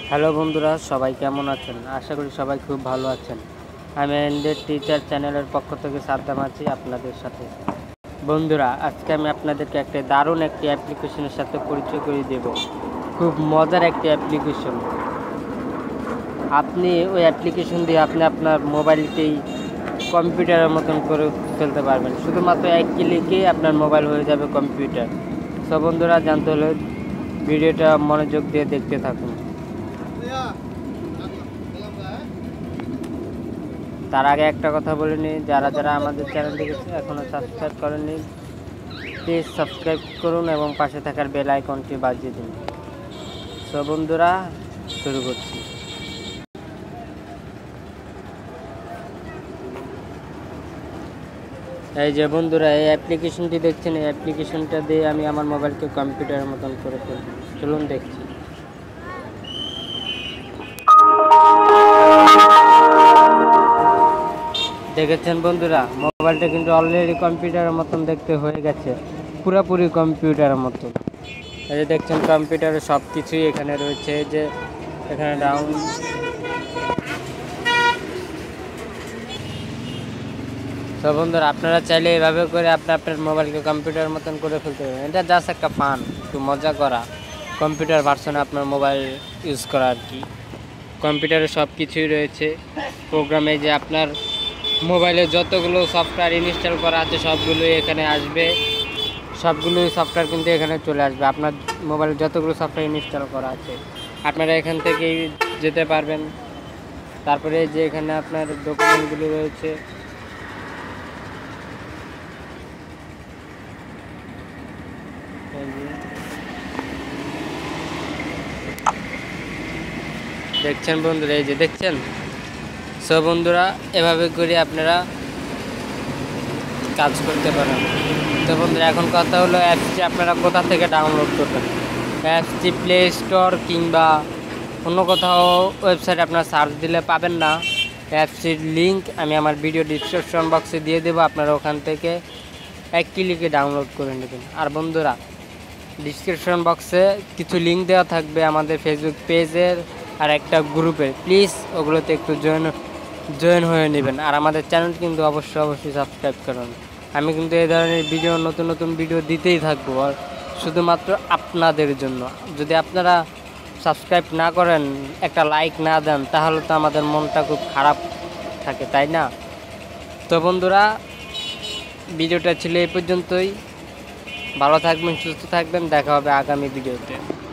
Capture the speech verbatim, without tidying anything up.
Hello বন্ধুরা, সবাই কেমন আছেন? আশা করি সবাই খুব ভালো আছেন। আমি এন্ডের টিচার চ্যানেলের পক্ষ থেকে সাদ্দাম আছি আপনাদের সাথে। বন্ধুরা, আজকে আমি আপনাদেরকে একটা দারুণ একটি অ্যাপ্লিকেশনের সাথে পরিচয় করে দেব। খুব মজার একটি অ্যাপ্লিকেশন। আপনি ওই অ্যাপ্লিকেশন দিয়ে আপনি আপনার মোবাইলকেই কম্পিউটারের মতন করে ফেলতে পারবেন। শুধুমাত্র এক ক্লিকেই আপনার মোবাইল হয়ে যাবে কম্পিউটার। সব বন্ধুরা, জানতে হলে ভিডিওটা মনোযোগ দিয়ে দেখতে থাকুন। তার আগে একটা কথা বলে নিই, যারা যারা আমাদের চ্যানেলটিকে এখনও সাবস্ক্রাইব করেননি, প্লিজ সাবস্ক্রাইব করুন এবং পাশে থাকার বেল আইকনটি বাজিয়ে দিন। সো বন্ধুরা, শুরু করছি। এই যে বন্ধুরা, এই অ্যাপ্লিকেশনটি দেখছেন, এই অ্যাপ্লিকেশনটা দিয়ে আমি আমার মোবাইলকে কম্পিউটারের মতন করে ফেলব। চলুন দেখছি। দেখেছেন বন্ধুরা, মোবাইলটা কিন্তু অলরেডি কম্পিউটারের মতন দেখতে হয়ে গেছে, পুরোপুরি কম্পিউটারের মতন। এই যে দেখছেন, কম্পিউটারে সব কিছুই এখানে রয়েছে। যে এখানে ডাউন তো বন্ধুরা, আপনারা চাইলে এভাবে করে আপনি আপনার মোবাইলকে কম্পিউটারের মতন করে ফেলতে পারেন। এটা জাস্ট একটা ফান, একটু মজা করা, কম্পিউটার ভার্সনে আপনার মোবাইল ইউজ করা আর কি। কম্পিউটারে সব কিছুই রয়েছে প্রোগ্রামে। যে আপনার মোবাইলে যতগুলো সফটওয়্যার ইনস্টল করা আছে সবগুলোই এখানে আসবে। সবগুলোই সফটওয়্যার কিন্তু এখানে চলে আসবে। আপনার মোবাইলে যতগুলো সফটওয়্যার ইনস্টল করা আছে আপনারা এখান থেকেই যেতে পারবেন। তারপরে যে এখানে আপনার ডকুমেন্টগুলো রয়েছে, দেখছেন বন্ধুরা, এই যে দেখছেন। সব বন্ধুরা, এভাবে করে আপনারা কাজ করতে পারেন। তো বন্ধুরা, এখন কথা হলো অ্যাপসটি আপনারা কোথা থেকে ডাউনলোড করবেন। অ্যাপসটি প্লে স্টোর কিংবা অন্য কোথাও ওয়েবসাইটে আপনারা সার্চ দিলে পাবেন না। অ্যাপসটির লিঙ্ক আমি আমার ভিডিও ডিসক্রিপশন বক্সে দিয়ে দেবো, আপনারা ওখান থেকে এক ক্লিকে ডাউনলোড করে নেবেন। আর বন্ধুরা, ডিসক্রিপশন বক্সে কিছু লিঙ্ক দেওয়া থাকবে আমাদের ফেসবুক পেজের আর একটা গ্রুপের। প্লিজ ওগুলোতে একটু জয়েন জয়েন হয়ে নেবেন। আর আমাদের চ্যানেল কিন্তু অবশ্যই অবশ্যই সাবস্ক্রাইব করুন। আমি কিন্তু এই ধরনের ভিডিও, নতুন নতুন ভিডিও দিতেই থাকবো, আর শুধুমাত্র আপনাদের জন্য। যদি আপনারা সাবস্ক্রাইব না করেন, একটা লাইক না দেন, তাহলে তো আমাদের মনটা খুব খারাপ থাকে, তাই না? তো বন্ধুরা, ভিডিওটা ছিল এই পর্যন্তই। ভালো থাকবেন, সুস্থ থাকবেন, দেখা হবে আগামী ভিডিওতে।